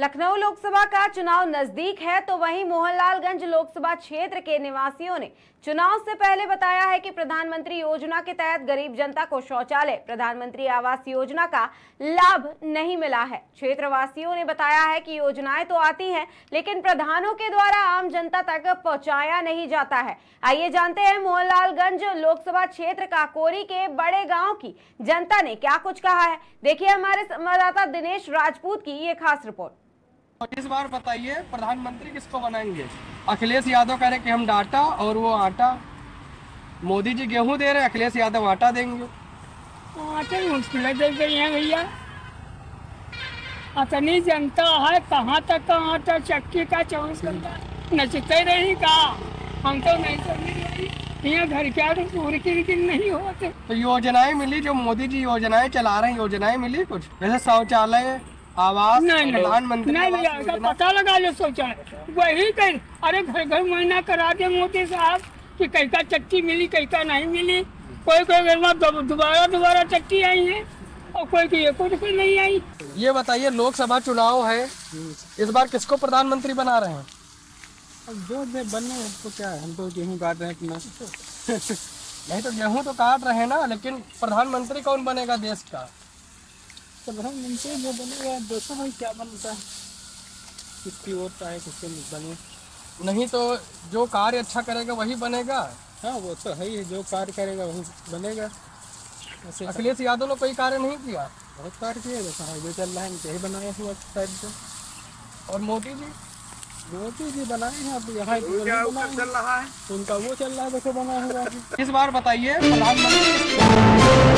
लखनऊ लोकसभा का चुनाव नजदीक है तो वहीं मोहनलालगंज लोकसभा क्षेत्र के निवासियों ने चुनाव से पहले बताया है कि प्रधानमंत्री योजना के तहत गरीब जनता को शौचालय, प्रधानमंत्री आवास योजना का लाभ नहीं मिला है। क्षेत्रवासियों ने बताया है कि योजनाएं तो आती हैं लेकिन प्रधानों के द्वारा आम जनता तक पहुंचाया नहीं जाता है। आइए जानते हैं मोहनलालगंज लोकसभा क्षेत्र काकोरी के बड़े गांव की जनता ने क्या कुछ कहा है। देखिए हमारे संवाददाता दिनेश राजपूत की ये खास रिपोर्ट। इस बार बताइए प्रधानमंत्री किसको बनाएंगे? अखिलेश यादव कह रहे कि हम डाटा और वो आटा, मोदी जी गेहूं दे रहे, अखिलेश यादव आटा देंगे। आटे मुश्किलें दे गई हैं भैया, इतनी जनता है, कहाँ तक का आटा चक्की का 24 घंटा नचते रही का, हम तो नहीं समझ यहाँ घर के आटे पूरी की नहीं होते। तो योजनाएं मिली, जो मोदी जी योजनाएं चला रहे हैं, योजनाएं मिली कुछ? जैसे शौचालय, आवास, प्रधानमंत्री नहीं पता लगा लो शौचालय वही कर। अरे घर घर महीना करा दे मोदी साहब कि कहीं का चक्की मिली, कहीं का नहीं मिली। कोई कोई घर में दोबारा चक्की आई है और कोई की कुछ नहीं आई। ये बताइए लोकसभा चुनाव है, इस बार किसको प्रधानमंत्री बना रहे हैं? अब जो बनने तो क्या है, हम तो गेहूँ काट रहे हैं नहीं तो गेहूं तो काट रहे हैं ना, लेकिन प्रधानमंत्री कौन बनेगा देश का? प्रधानमंत्री जो बनेगा देखो भाई क्या बनता है, किसकी ओर का है, किसके बने। नहीं तो जो कार्य अच्छा करेगा वही बनेगा। हाँ वो तो है ही, जो कार्य करेगा वही बनेगा। अखिलेश यादव ने कोई कार्य नहीं किया? बहुत कार्य किया, जैसा हाईवे चल रहा है यही बनाया हुआ साइड से। और मोदी जी बनाए हैं, अब यहाँ चल रहा है उनका, वो चल रहा है देखो बना हुआ। इस बार बताइए प्रधानमंत्री